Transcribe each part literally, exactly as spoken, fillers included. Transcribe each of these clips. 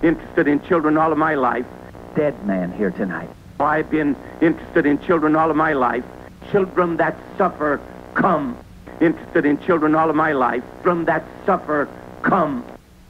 interested in children all of my life. Dead man here tonight. I've been interested in children all of my life. Children that suffer, come. Interested in children all of my life. Children that suffer, come.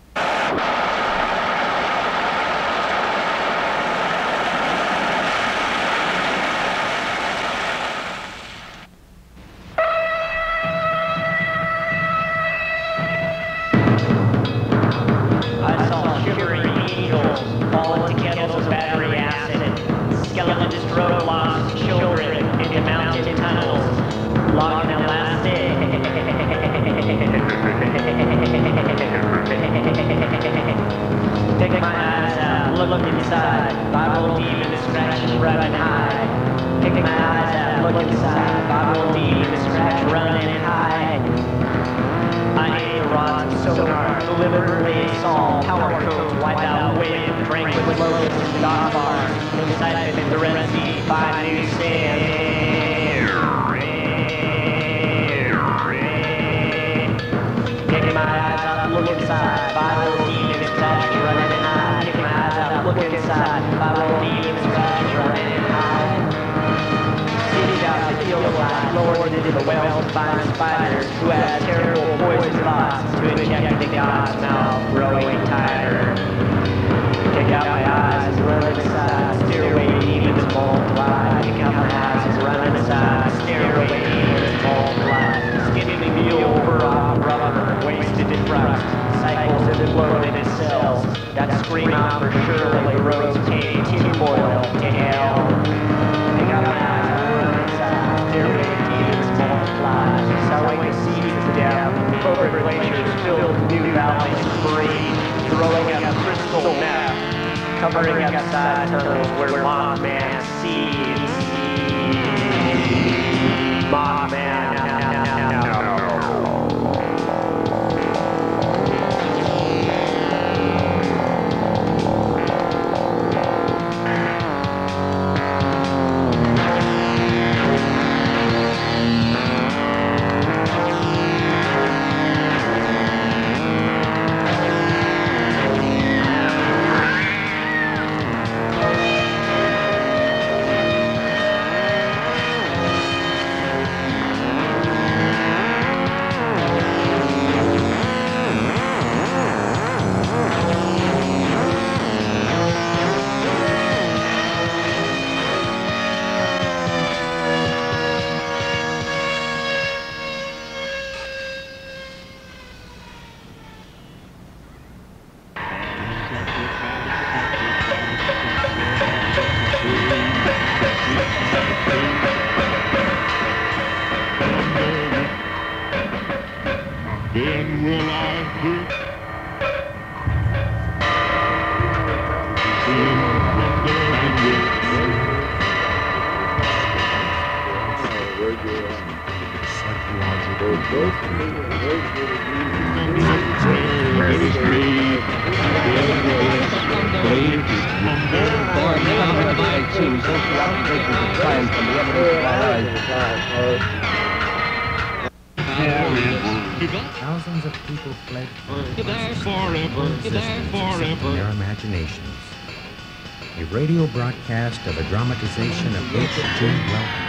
Thousands of people fled forever, forever, their imaginations. A radio broadcast of a dramatization of H G Wells.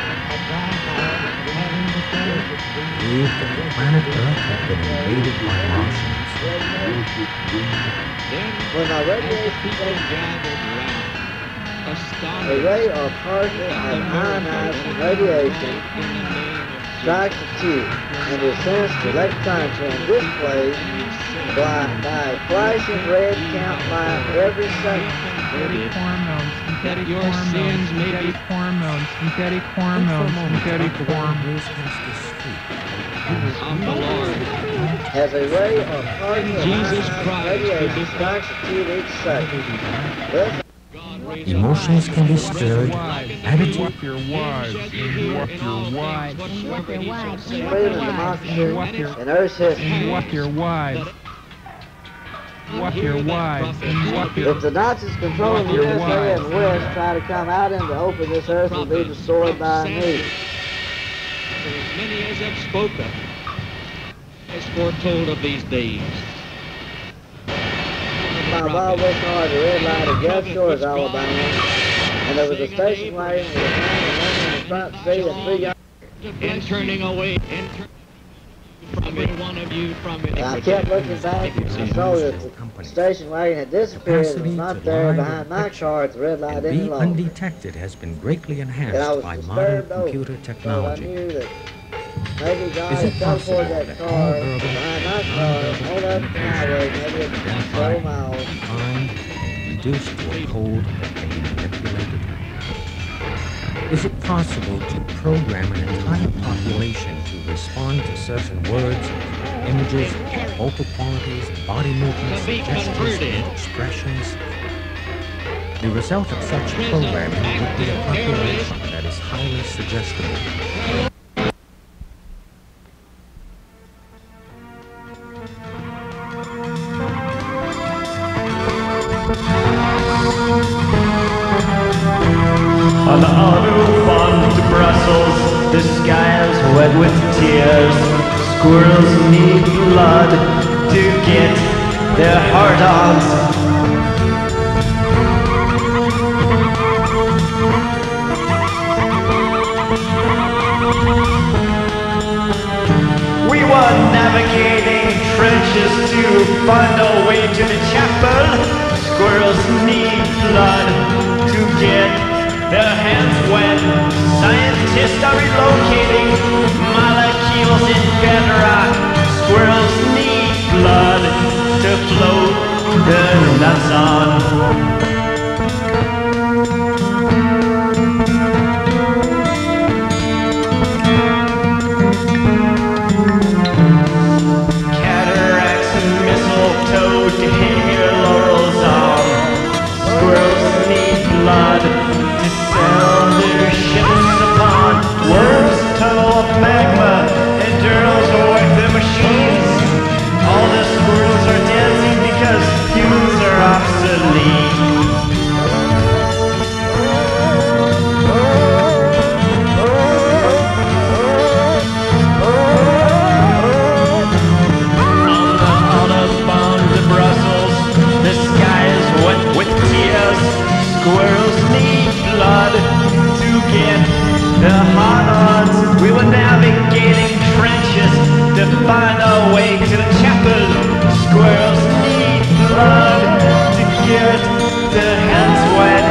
Believed that the planet Earth had been invaded by Martians. When a radiation a ray or particle of ionized radiation strikes a tube and is sensed electronically and displayed by, by a flashing red count line every second. Synthetic hormones, synthetic your hormones, sins may synthetic be hormones, synthetic hormones, synthetic hormones. Of the Lord. As a ray or particle Jesus of Christ radiation strikes a tube each second. Thus, emotions can be stirred, attitude. Walk your wives, and walk your wives, freedom and democracy and earth history. and walk your wives. Walk your wives, and walk your If the Nazis controlling the Walk U your S A and wives. the West try to come out into open, this earth will be destroyed by me. As many as have spoken, as foretold of these days. my Volvo car at the red light of Gulf Shores, Alabama, and there was a station wagon with a man and woman in the front seat and three young... In turning away, in turning from every one of you from it. And I kept looking back and I saw that the station wagon had disappeared and was not there behind my car at the red light any Be longer. undetected has been greatly And I enhanced was by modern disturbed over, computer so I technology. knew that maybe God Is it had teleported possible that that car all urban, behind my car, hold up the highway, maybe it's several miles. refined, and reduced to a code that can be manipulated? Is it possible to program an entire population to respond to certain words, images, vocal qualities, body movements, gestures, and expressions? The result of such programming would be a population that is highly suggestible. On the autobahn to Brussels, the sky is wet with tears. Squirrels need blood to get their hard-ons. We were navigating trenches to find our way to the chapel. Squirrels need blood to get their hands wet. Scientists are relocating molecules in bedrock. Squirrels need blood to float their nuts on. Cataracts and mistletoe to hang your laurels on. Squirrels need blood to sail their ships upon. Worms tunnel up magma and turtles work the machines. All the squirrels are dancing because humans are obsolete. The sky is wet with tears. Squirrels need blood to get the hard-ons. We were navigating trenches to find our way to the chapel. Squirrels need blood to get their hands wet.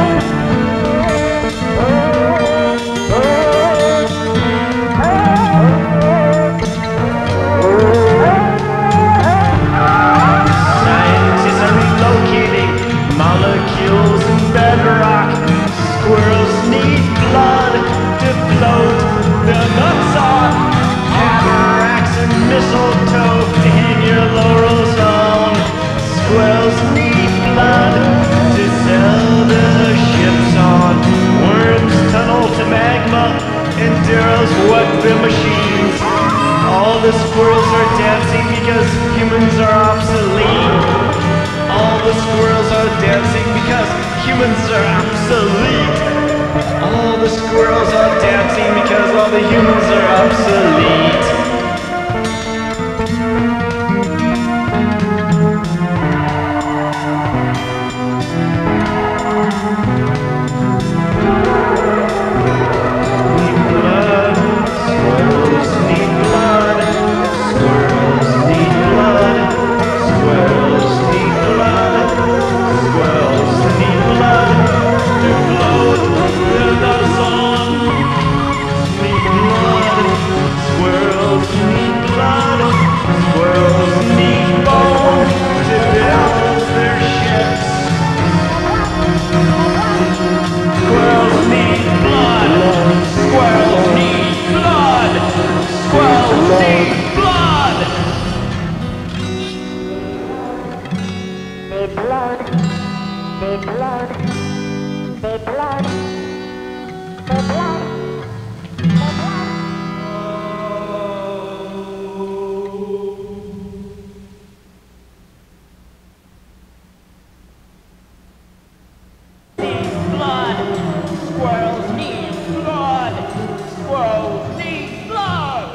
Molecules in bedrock. Squirrels need blood to float their nuts on. Cataracts and mistletoe to hang your laurels on. Squirrels need blood to sail their ships on. Worms tunnel to magma and arrows work the machines. All the squirrels are dancing because humans are obsolete. All the squirrels are dancing because humans are obsolete. All the squirrels are dancing because all the humans are obsolete. Need blood. Squirrels need blood. Squirrels need blood. Squirrels need blood. Squirrels need blood to float their nuts on. Need blood. Squirrels need blood. Squirrels need bone to build their ships. Squirrels need blood. Squirrels need blood. Squirrels need blood. Need blood, need blood, need blood, need blood, need blood. Need blood. Squirrels need blood. Squirrels need blood.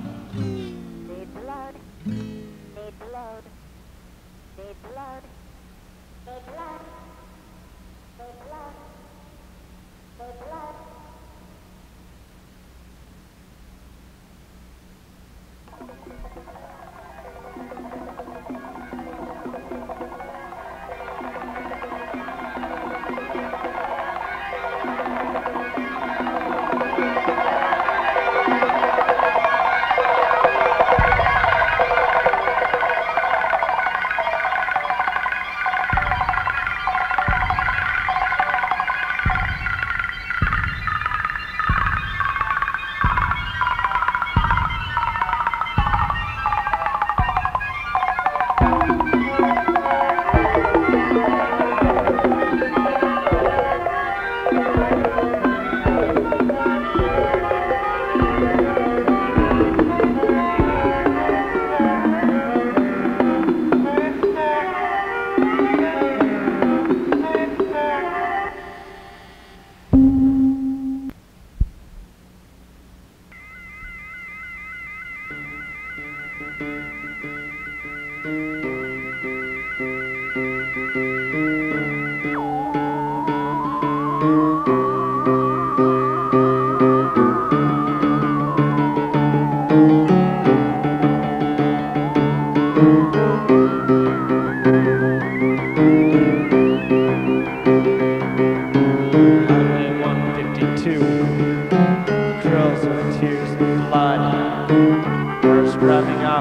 Need blood, need blood, need blood,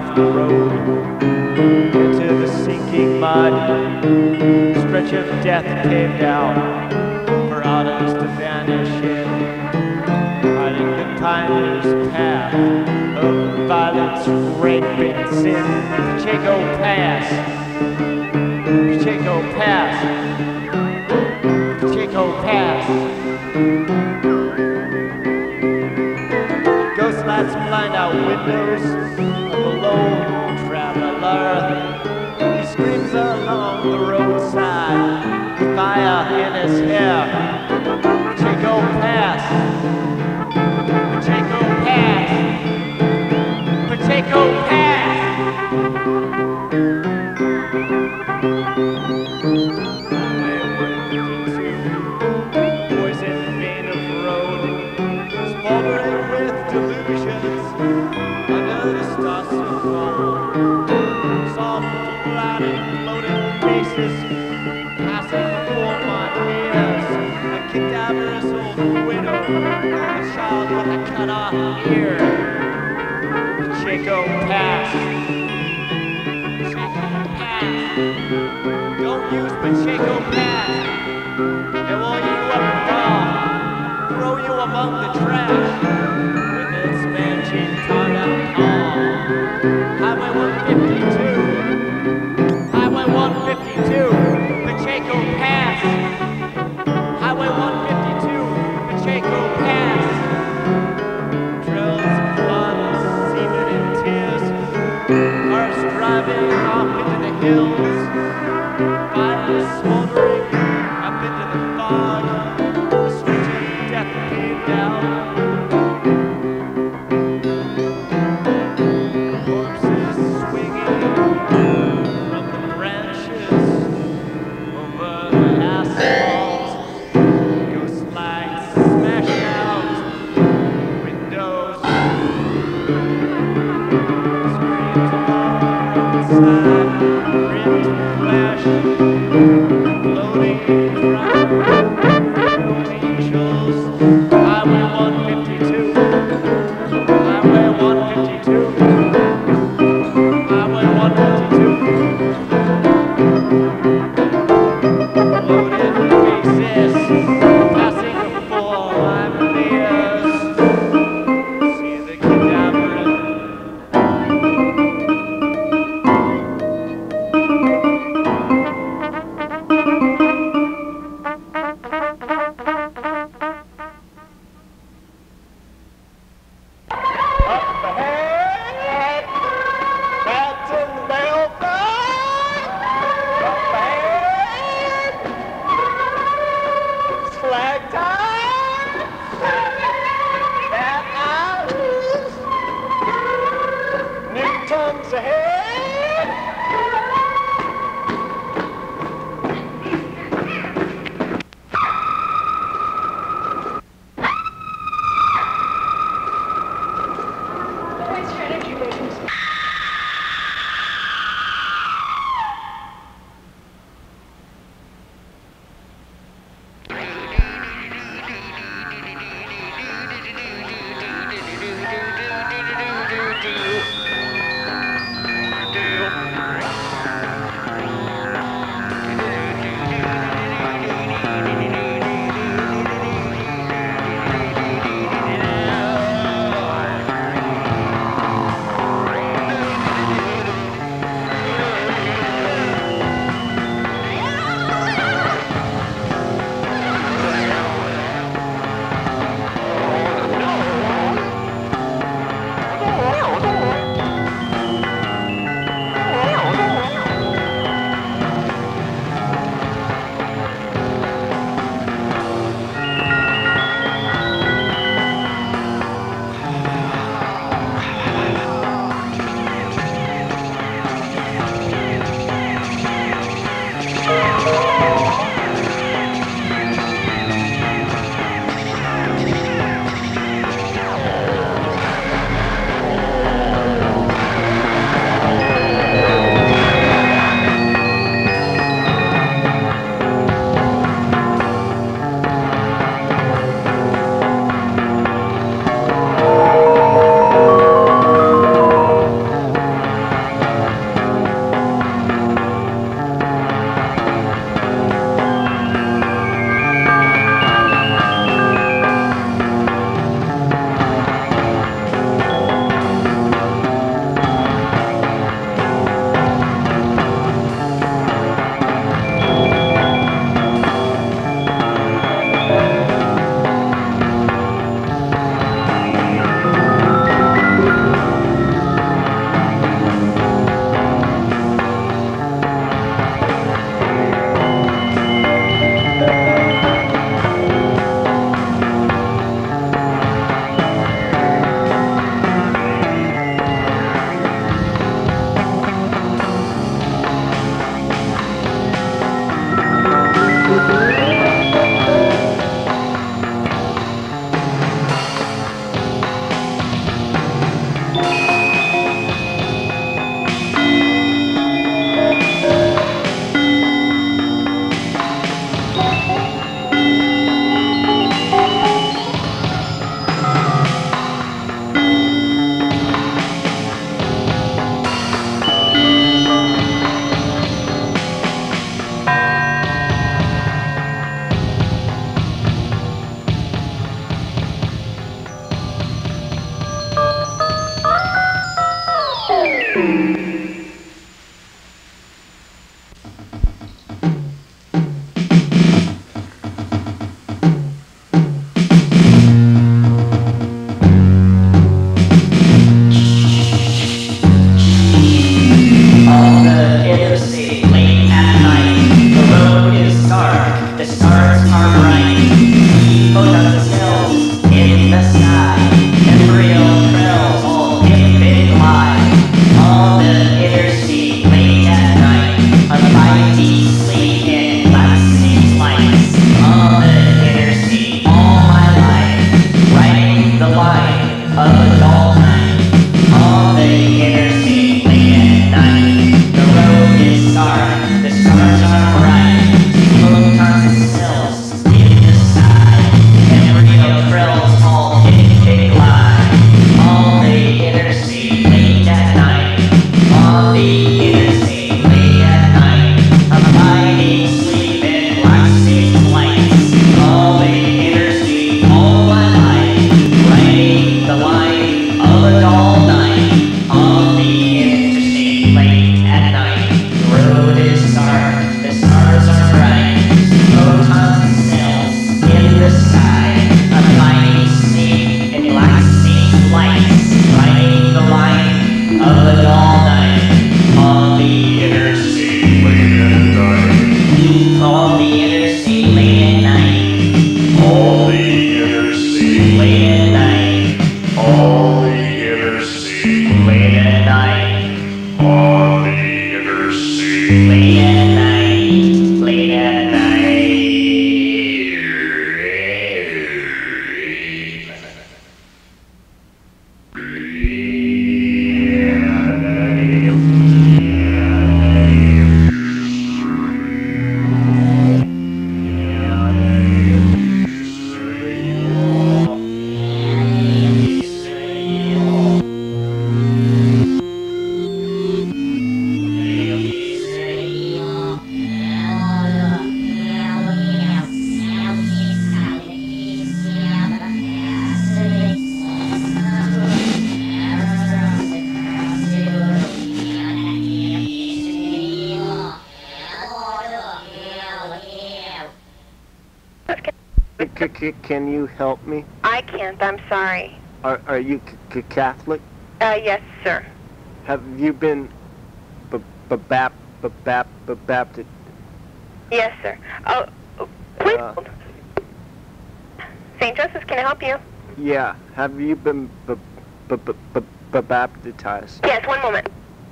off the road into the sinking mud. Stretch of death came down for autos to vanish in, hiding the timeless path of violence, rape, and sin. Pacheco Pass. Pacheco Pass. Pacheco Pass. Ghost lights blind out windows of a lone traveler. He screams along the roadside, fire in his hair. Pacheco Pass. Pacheco Pass. Pacheco Pass. Poison vein of road, smoldering with delusions under the stars of gold. Soft blood and bloated faces passing before my ears. A cadaverous old widow, a child with a cut off ear. Pacheco Pass. Pacheco Pass. Don't use Pacheco Pass. It will eat you up raw, throw you among the trash with its man-chain tarred out call. Highway one fifty-two. Highway one fifty-two. Pacheco Pass. Highway one fifty-two. Pacheco Pass. Trails of blood, semen and tears. Cars driving off into the hills. Fires smoldering up into the fog. A stretch of death came down. Corpses swinging from the branches over the asphalt. Ghost lights smash out windows. Screams on the roadside, ripped flesh, floating from c c can you help me? I can't. I'm sorry. Are, are you c c Catholic? Uh, yes, sir. Have you been b b bap b bap b baptized? Yes, sir. Oh, please Uh, hold. Saint Joseph, can I help you? Yeah. Have you been b b b b b baptized? Yes, one moment.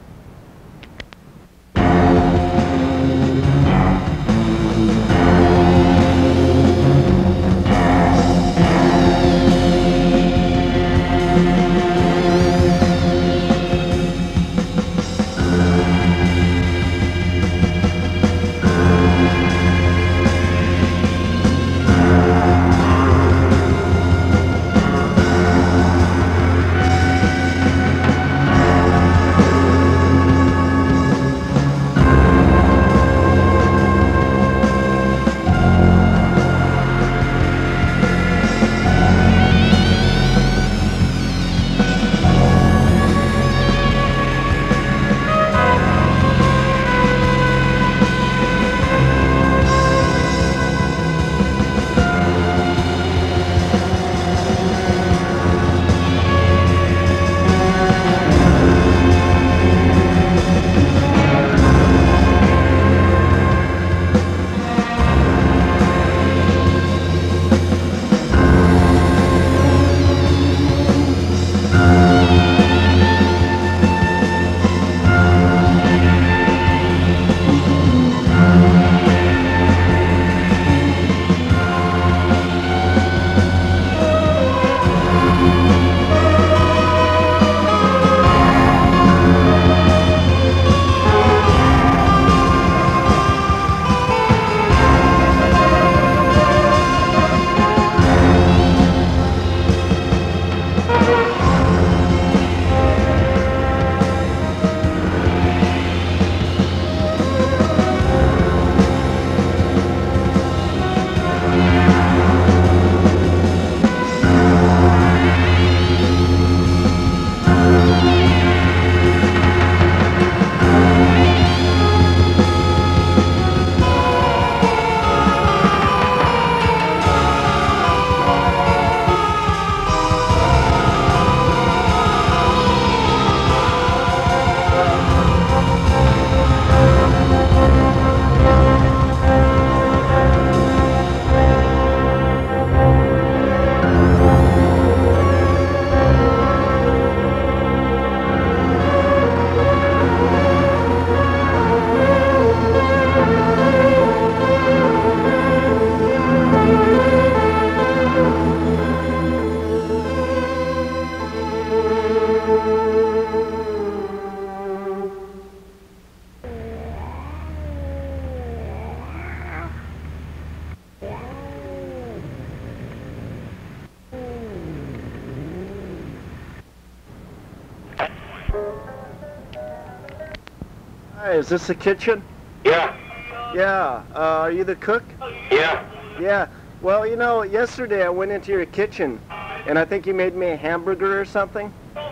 Hi, is this the kitchen? Yeah. Yeah. Uh, are you the cook? Yeah. Yeah. Well, you know, yesterday I went into your kitchen, and I think you made me a hamburger or something.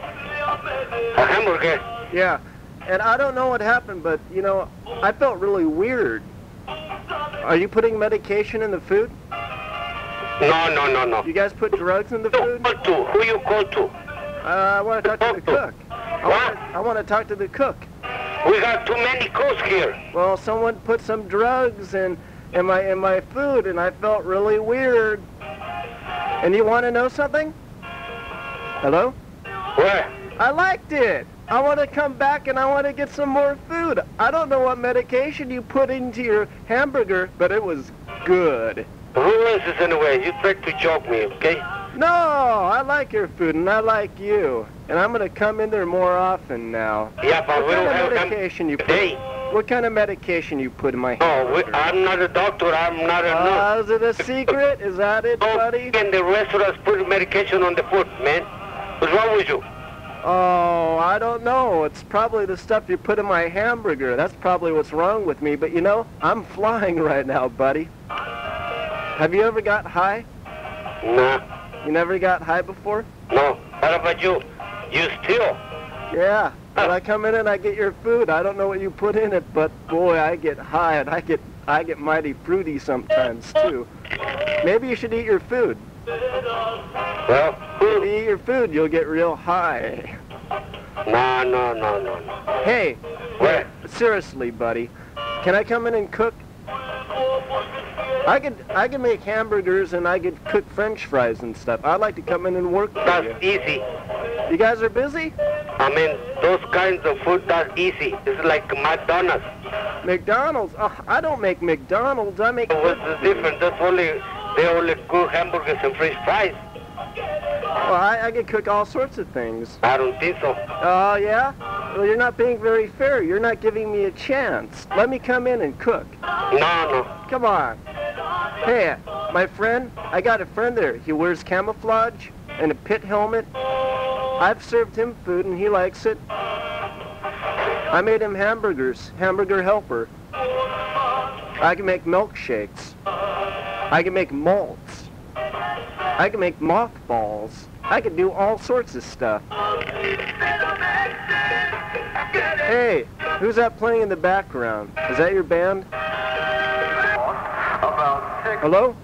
A hamburger? Yeah. And I don't know what happened, but, you know, I felt really weird. Are you putting medication in the food? No, no, no, no. You guys put drugs in the Who food? call to? Who you call to? Uh, I want to talk to the cook. I What? want I want to talk to the cook. We got too many cooks here. Well, someone put some drugs in, in my in my food, and I felt really weird. And you want to know something? Hello? Where? I liked it. I want to come back and I want to get some more food. I don't know what medication you put into your hamburger, but it was good. Who is this anyway? You try to joke me, okay? No, I like your food and I like you. And I'm going to come in there more often now. Yeah, but What we don't kind have of medication you put? Hey. What kind of medication you put in my No, we, hamburger? I'm not a doctor. I'm not a Uh, nurse. is it a secret? Is that it, buddy? And the restaurants put medication on the food, man. What's wrong with you? Oh, I don't know. It's probably the stuff you put in my hamburger. That's probably what's wrong with me. But you know, I'm flying right now, buddy. Have you ever got high? No, You never got high before? no. What about you? You steal. Yeah. When I come in and I get your food, I don't know what you put in it, but boy, I get high and I get I get mighty fruity sometimes, too. Maybe you should eat your food. Well, If you eat your food, you'll get real high. no, no, no, no, no. Hey, What? seriously, buddy, can I come in and cook? I could, I could make hamburgers and I could cook French fries and stuff. I'd like to come in and work for That's you. easy. You guys are busy? I mean, those kinds of food, that's easy. It's like McDonald's. McDonald's? Oh, I don't make McDonald's. I make. What's the difference? That's only, they only cook hamburgers and French fries. Well, I, I could cook all sorts of things. I don't think so. Oh, yeah? Well, you're not being very fair. You're not giving me a chance. Let me come in and cook. No, no. Come on. Hey, my friend, I got a friend there. He wears camouflage and a pit helmet. I've served him food and he likes it. I made him hamburgers, hamburger helper. I can make milkshakes. I can make malts. I can make mothballs. I can do all sorts of stuff. Hey, who's that playing in the background? Is that your band? Hello?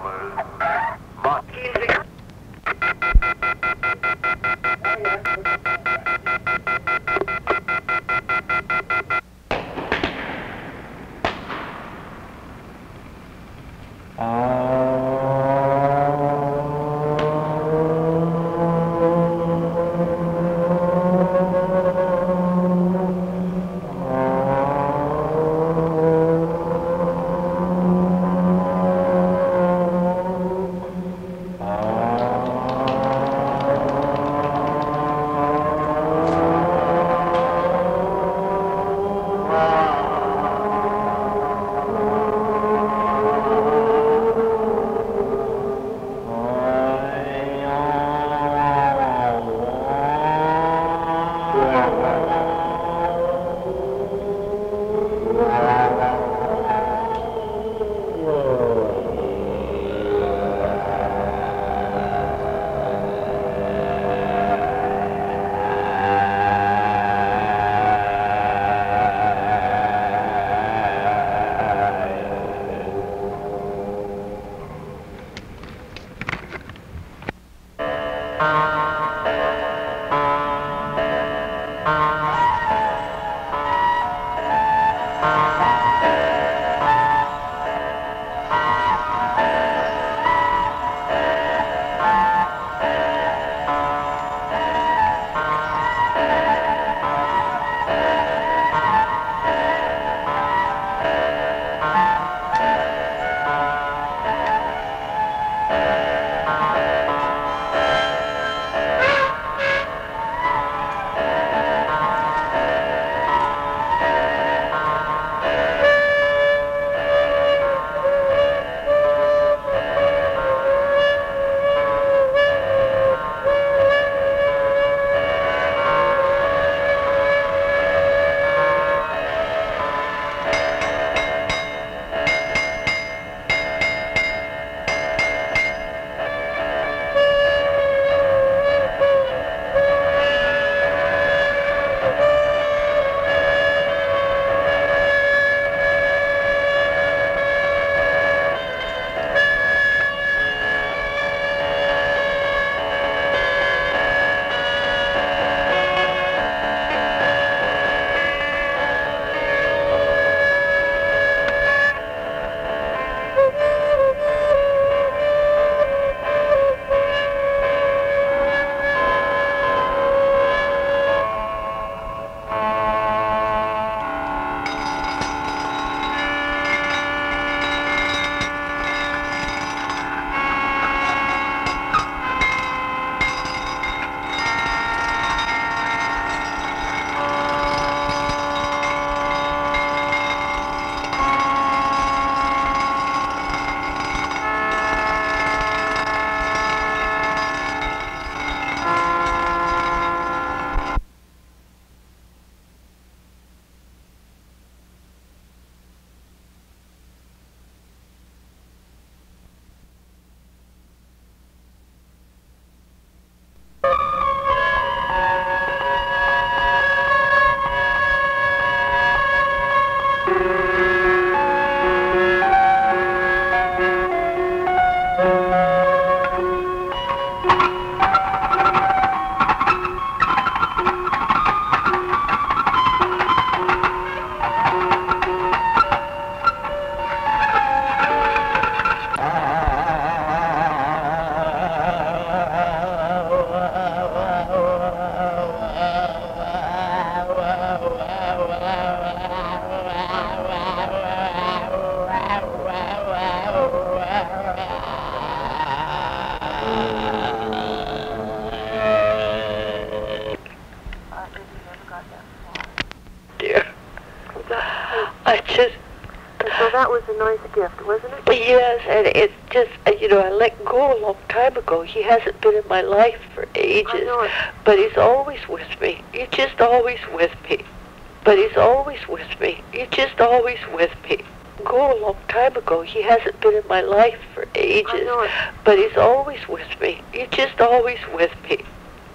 a nice gift, wasn't it? Yes, and it's just, uh, you know, I let go a long time ago. He hasn't been in my life for ages, I know it. but he's always with me. He's just always with me. But he's always with me. He's just always with me. Go a long time ago. He hasn't been in my life for ages, I know it. but he's always with me. He's just always with me.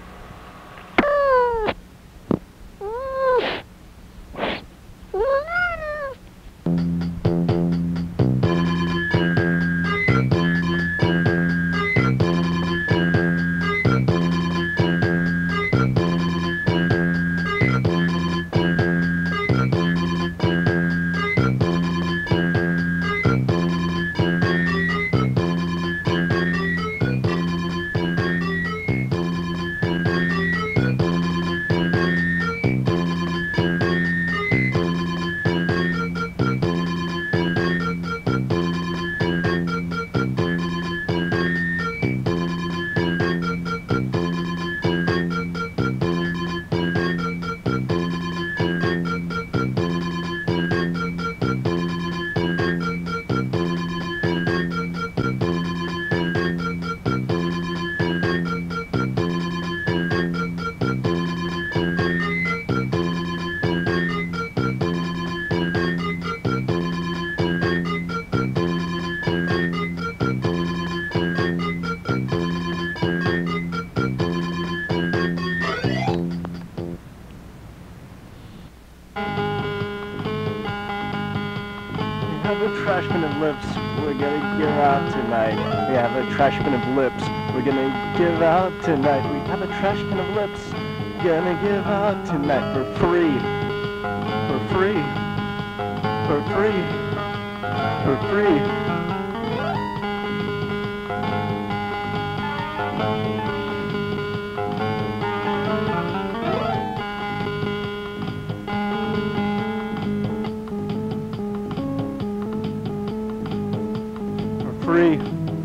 Trashman of lips, we're gonna give out tonight. We have a trashman of lips, we're gonna give out tonight. We have a trashman of lips, gonna give out tonight for free. For free. For free. For free. Free.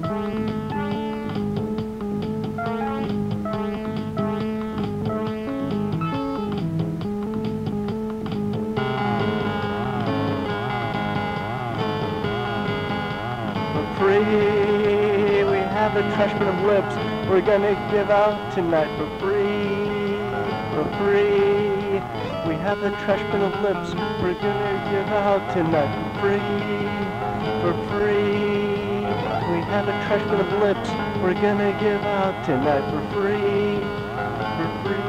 For free, we have a trashman of lips we're gonna give out tonight for free. For free, we have a trashman of lips we're gonna give out tonight for free. For free. We have a trashman of lips we're gonna give out tonight for free, for free.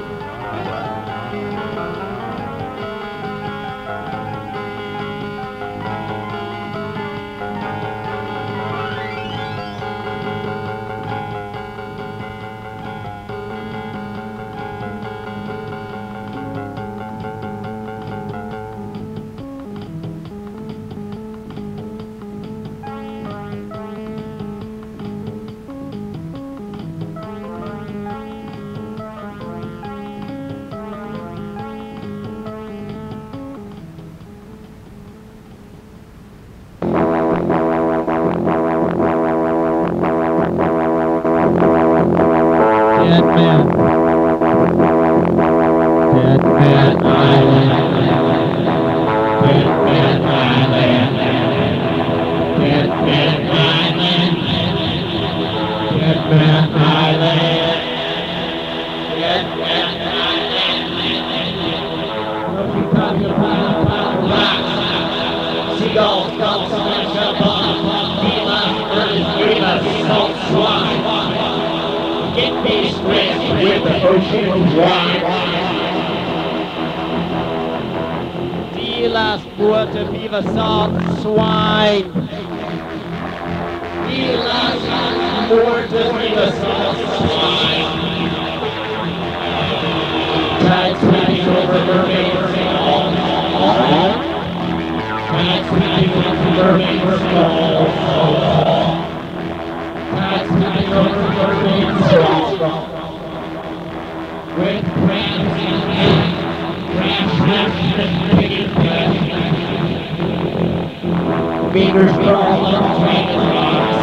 Fingers crawl up train rocks.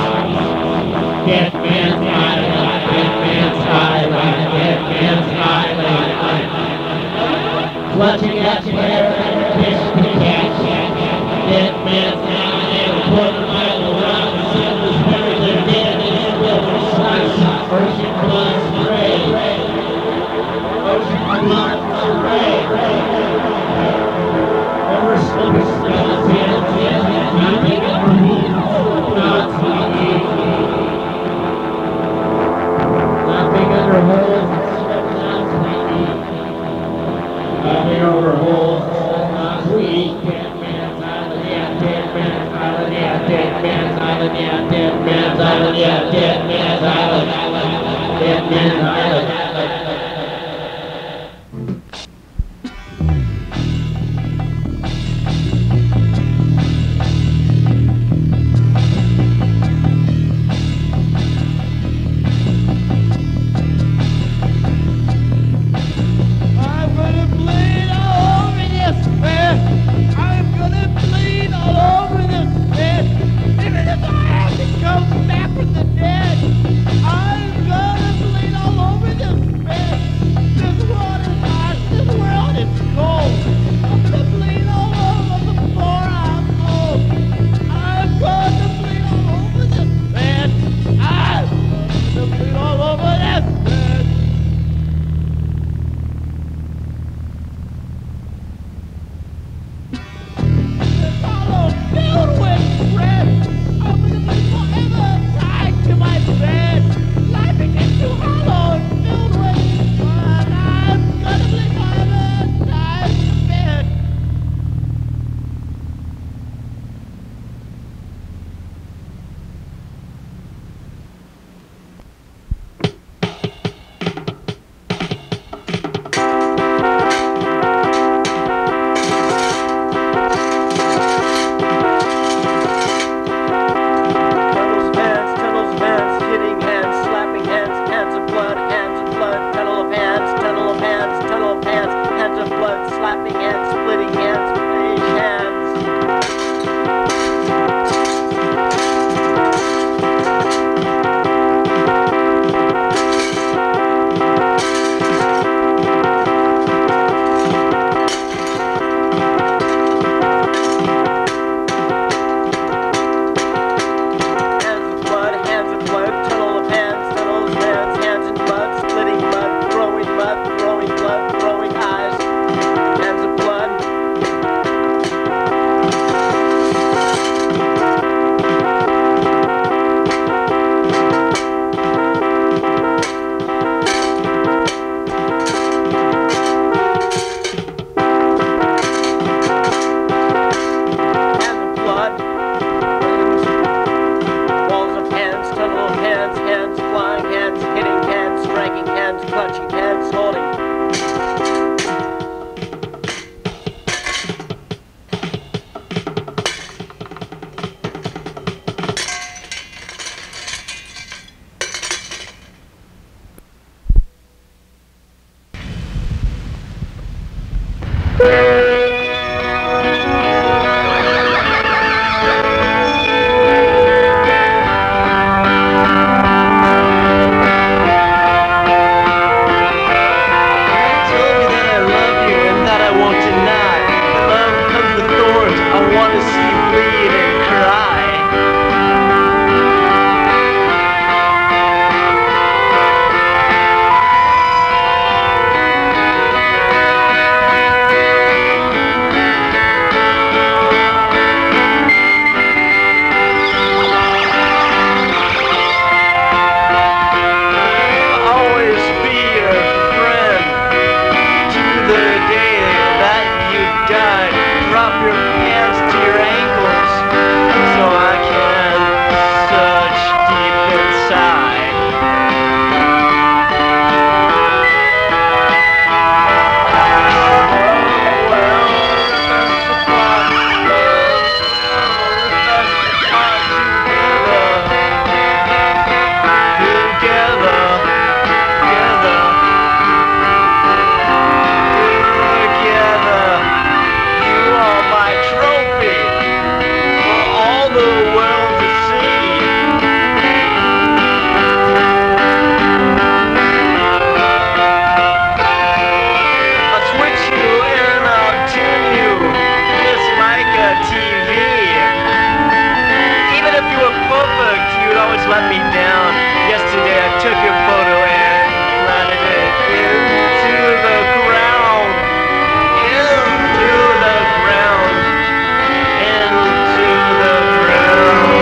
Dead Man's Island, Dead Man's Island, Dead Man's Island. Clutching at your hair, fish to catch. Dead Man's Island. let me down. Yesterday I took your photo and planted it into the ground. Into the ground. Into the ground.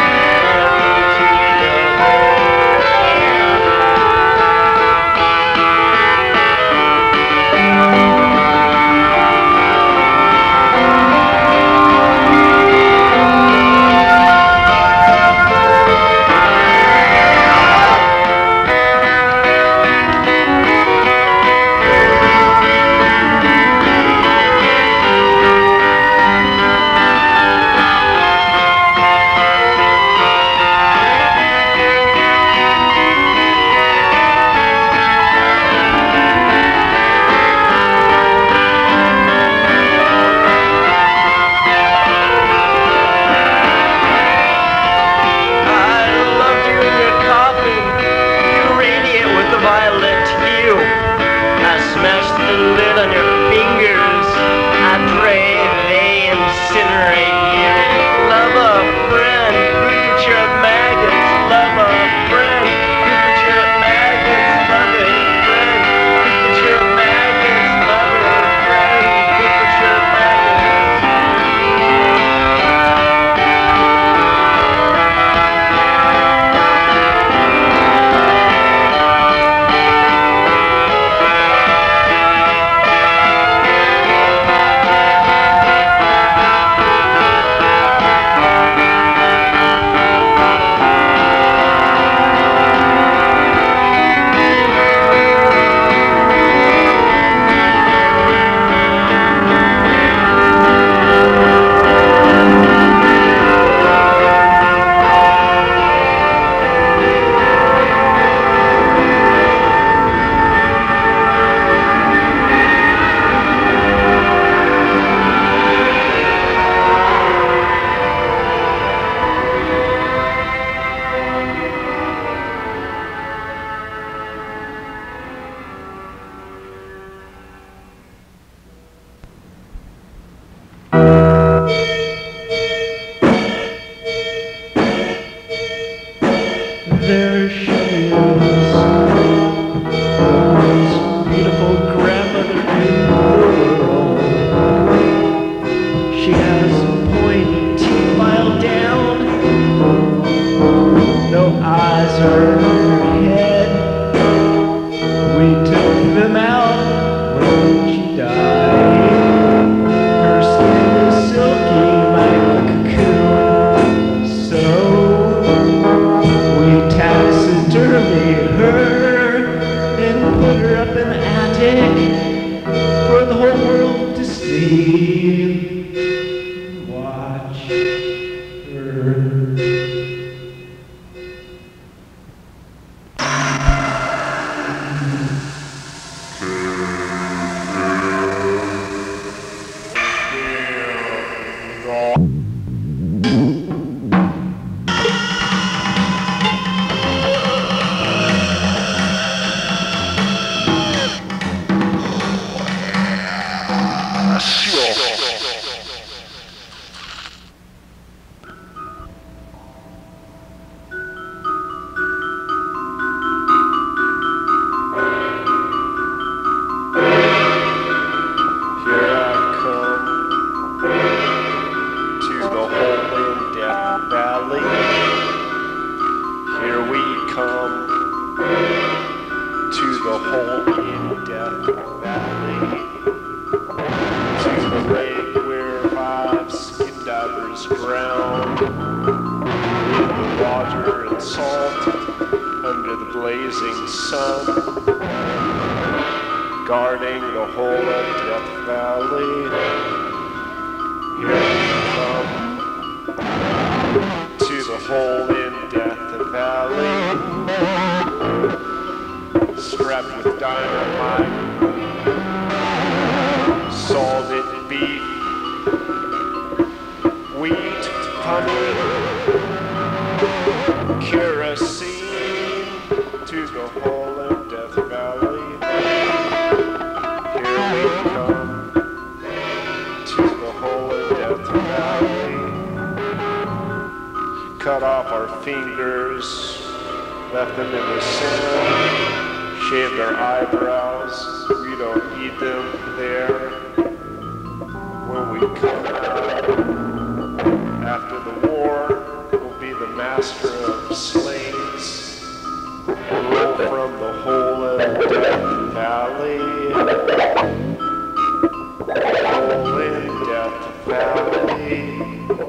There she is, the most beautiful grandmother in the world. She has pointy teeth filed down, no eyes or her head. We took them out when she died. Her skin is silky like a cocoon, so taxidermy her and put her up in the attic for the whole world to see. Watch her. cut off our fingers, left them in the center, shaved our eyebrows. We don't eat them there. When we come out after the war, we'll be the master of slings, roll from the hole in Death Valley, hole in Death Valley.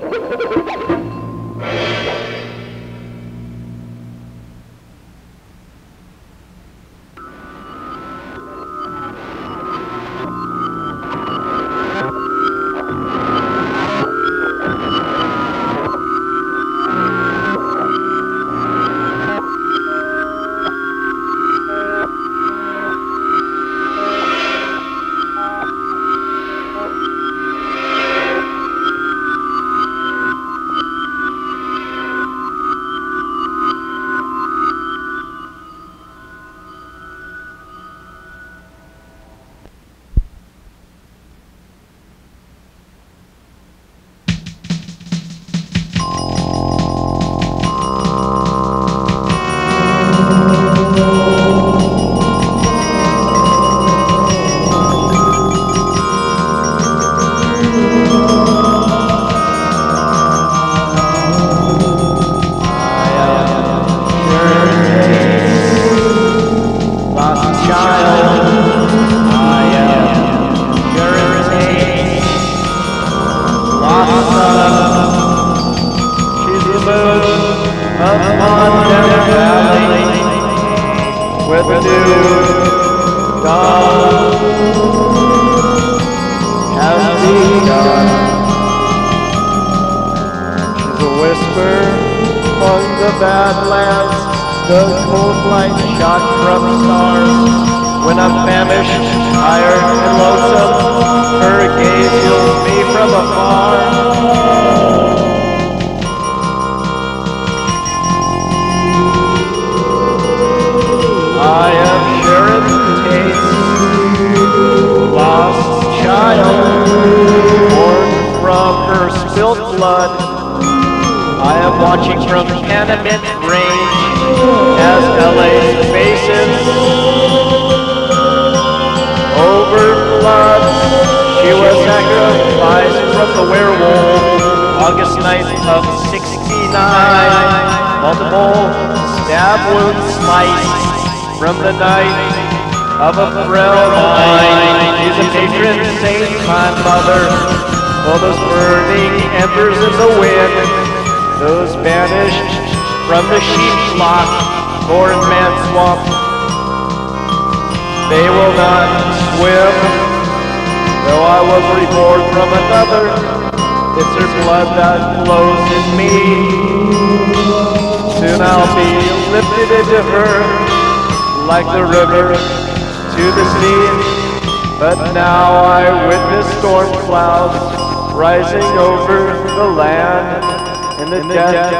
Like the river to the sea, but now I witness storm clouds rising over the land, and the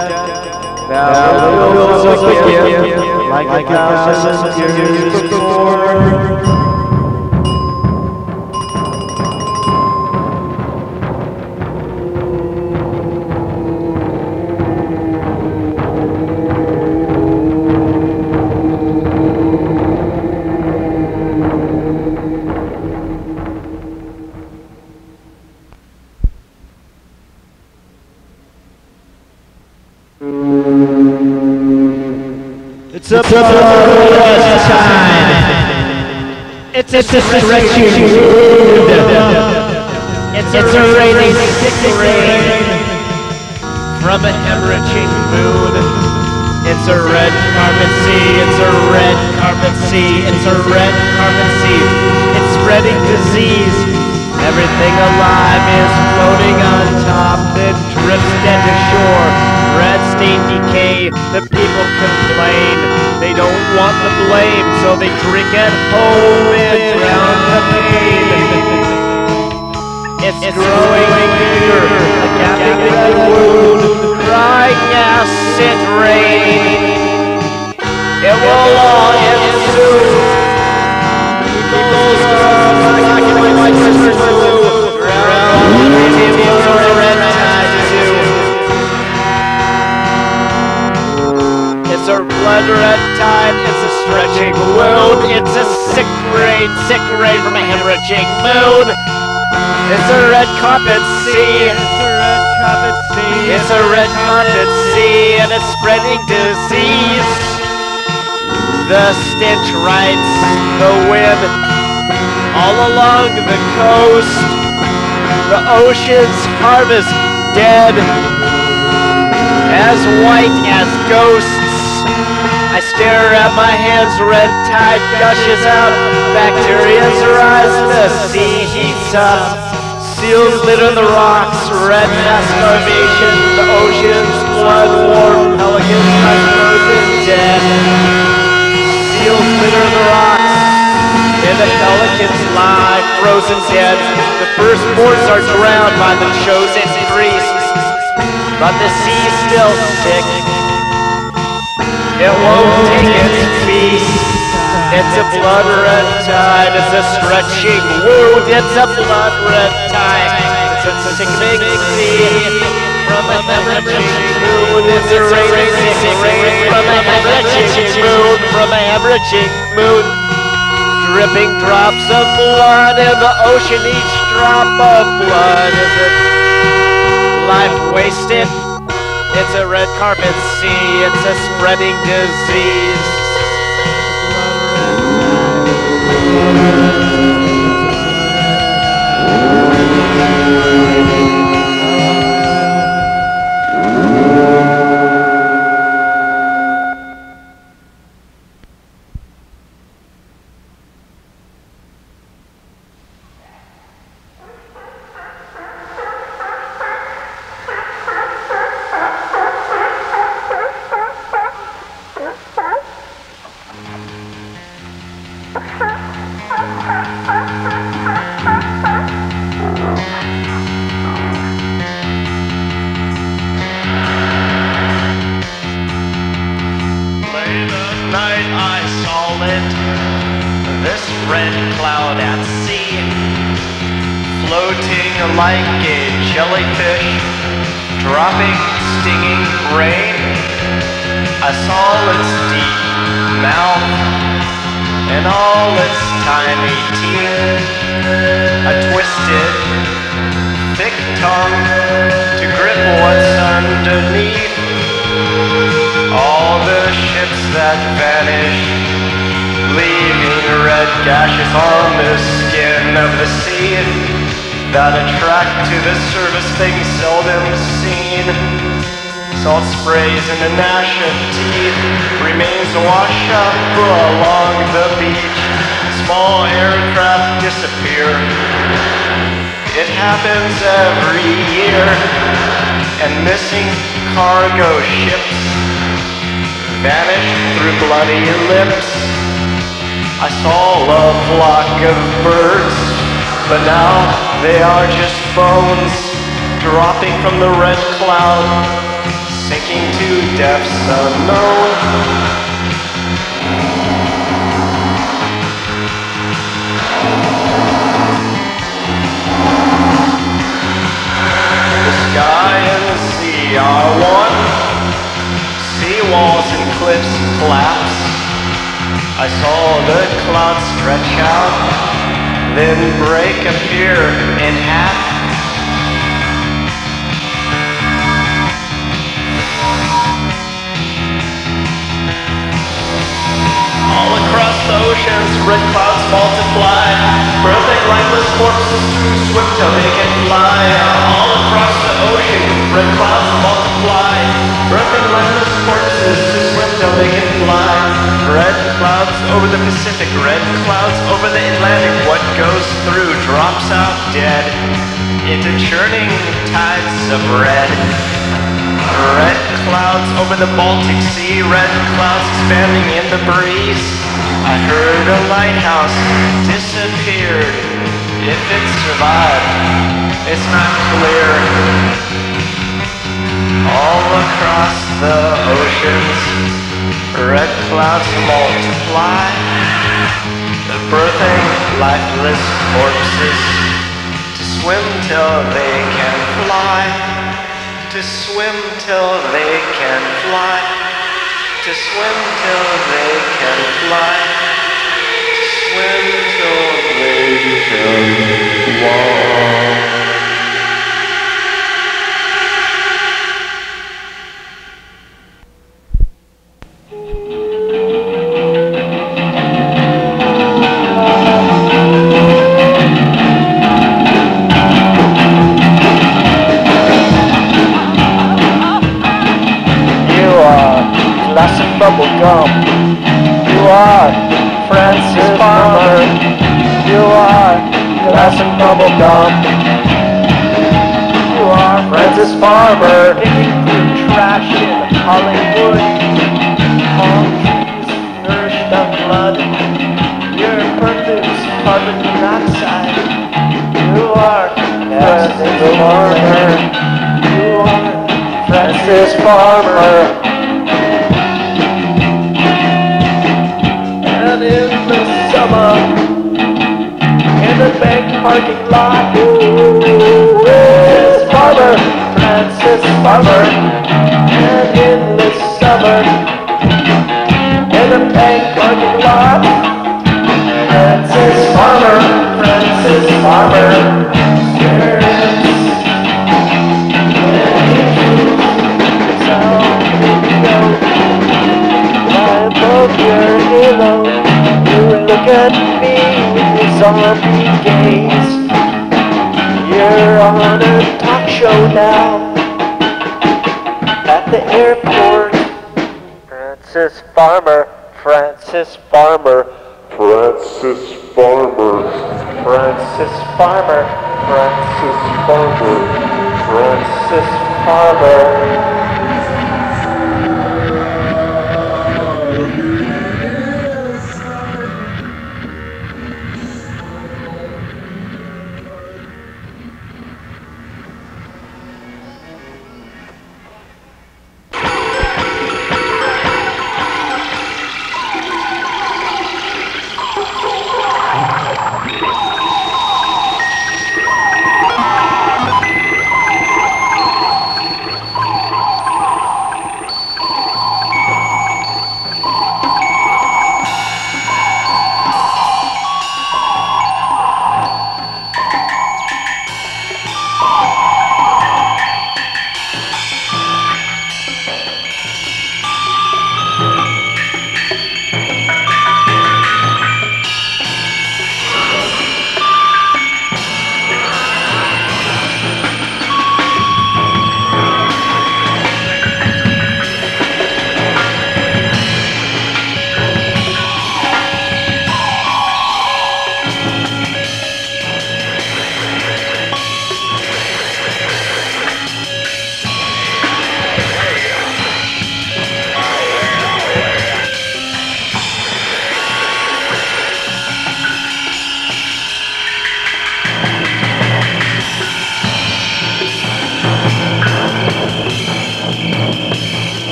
death valley fills up again like a thousand years before. It's a blood time. It's a stretching wound. It's a raining sick rain from a hemorrhaging moon. It's a red carpet sea. It's a red carpet sea. It's a red carpet sea. It's spreading disease. Everything alive is floating on top. It drifts dead to shore. Red stain decay. The people complain. They don't want the blame, so they drink at home and drown the pain. It's, it's growing bigger, a gaping red wound, crying acid rain. It will all end soon. People's black and white blue, brown, green, red tide too. It's a blood-red tide, it's a stretching wound. It's a sick rain, sick rain from a hemorrhaging moon. It's a red carpet sea. It's a red carpet sea. It's a red carpet sea, and it's spreading disease. The stench rides the wind all along the coast. The ocean's harvest dead, as white as ghosts. I stare at my hands, red tide gushes out, bacteria's rise, the sea heats up, seals litter the rocks, red mass starvation, the ocean's blood warm, pelicans are frozen dead. Seals litter the rocks, and the pelicans lie frozen dead. The firstborns are drowned by the chosen priests, but the sea's still sick. It won't take its feast. It's a blood-red tide. It's a stretching wound. It's a blood-red tide. It's a sickening sea from a hemorrhaging moon. It's a raining sick rain from a hemorrhaging moon. From a hemorrhaging moon. Dripping drops of blood in the ocean. Each drop of blood is it life wasted. It's a red carpet sea, it's a spreading disease. They are just bones dropping from the red cloud, sinking to depths unknown. The sky and the sea are one. Sea walls and cliffs collapse. I saw the clouds stretch out, then break, appear in half. All across the oceans, red clouds multiply, birthing lifeless corpses too swift till they can fly. All across the ocean, red clouds multiply, birthing lifeless corpses too swift till they can fly. Red clouds over the Pacific, red clouds over the Atlantic. What goes through drops out dead into churning tides of red. Red clouds over the Baltic Sea, red clouds expanding in the breeze. I heard a lighthouse disappeared. If it survived, it's not clear. All across the oceans, red clouds multiply, birthing lifeless corpses to swim till they can fly, to swim till they can fly, to to swim till they can fly, to swim till they can walk. Bubble gum. You are Francis Farmer. You are glass and bubble gum. You are Francis Farmer. Digging through trash in Hollywood. Palm trees nourished on blood. Your perfume's carbon monoxide. You are Francis Farmer. You are Francis Farmer. In the summer, in the bank parking lot, Francis Farmer, Francis Farmer. And in the summer, in the bank parking lot, Francis Farmer, Francis Farmer. Your halo, you look at me with your zombie gaze. You're on a talk show now at the airport. Francis Farmer, Francis Farmer, Francis Farmer, Francis Farmer, Francis Farmer, Francis Farmer.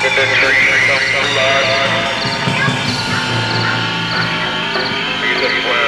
Blood.